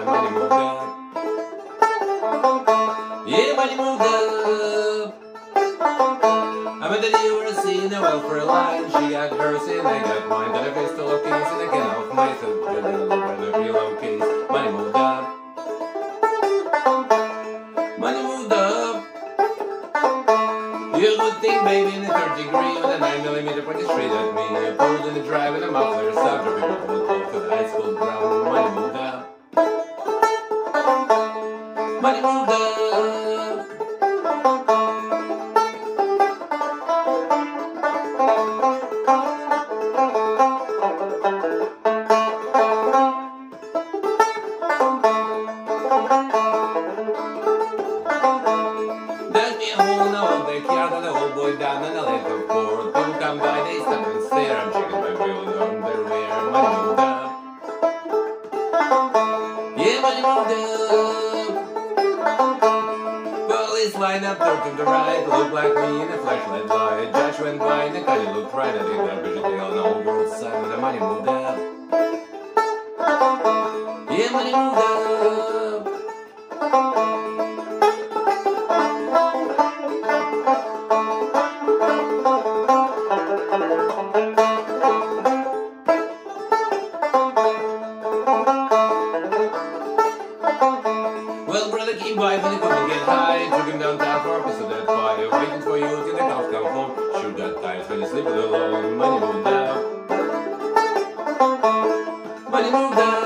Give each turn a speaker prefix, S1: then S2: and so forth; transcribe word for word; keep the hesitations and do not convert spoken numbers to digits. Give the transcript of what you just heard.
S1: money moved up. Yeah, money moved up. I met a new in the welfare line. She got hers and I got mine. Got a pistol of keys and I can off myself. Just a little bit of real case. Money moved up. Money moved up. You would think, baby, in the third degree with a nine millimeter pointed straight at me. I pulled in the drive and a muffler stopped. Dropping my cold clothes to the high school ground. Money moved up. Money moved up. Down and I let them pour. Don't come by, they stop and stare. I'm checking my wheel on their rear. Money moved up. Yeah, money moved up. Police line up, turn to the right. Look like me in a flashlight light. Judge went by and the car looked right. I think that vision on the whole world side. But the money moved up. Yeah, money moved up. Well, brother came by when he couldn't get high. Took him downtown for a piece of that pie. Waiting for you till the cops come home. Shoot that tight when you're sleeping alone. Money moved up. Money moved up.